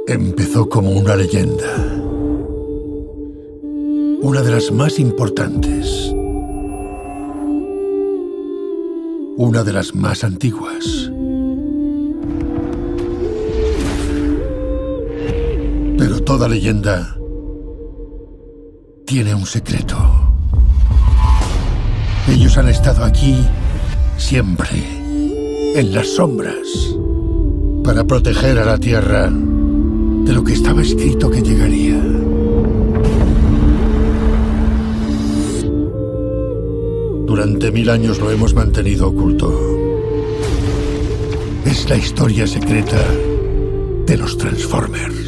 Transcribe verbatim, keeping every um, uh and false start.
Empezó como una leyenda. Una de las más importantes. Una de las más antiguas. Pero toda leyenda tiene un secreto. Ellos han estado aquí siempre, en las sombras, para proteger a la Tierra de lo que estaba escrito que llegaría. Durante mil años lo hemos mantenido oculto. Es la historia secreta de los Transformers.